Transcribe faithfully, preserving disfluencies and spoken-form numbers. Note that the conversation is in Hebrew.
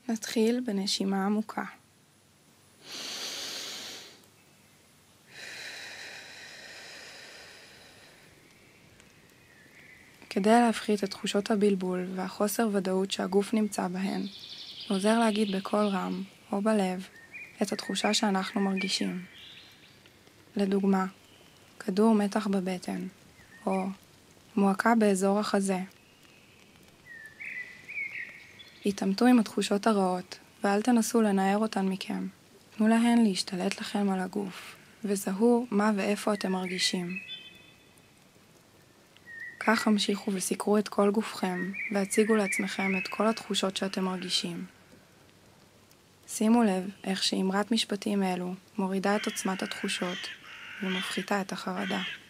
נתחיל בנשימה עמוקה. כדי להפחית את תחושות הבלבול והחוסר ודאות שהגוף נמצא בהן, עוזר להגיד בקול רם או בלב את התחושה שאנחנו מרגישים. לדוגמה, כדור מתח בבטן, או מועקה באזור החזה. התאמתו עם התחושות הרעות, ואל תנסו לנער אותן מכם. תנו להן להשתלט לכם על הגוף, וזהו מה ואיפה אתם מרגישים. כך המשיכו וסיקרו את כל גופכם, והציגו לעצמכם את כל התחושות שאתם מרגישים. שימו לב איך שאמרת משפטים אלו מורידה את עוצמת התחושות ומפחיתה את החרדה.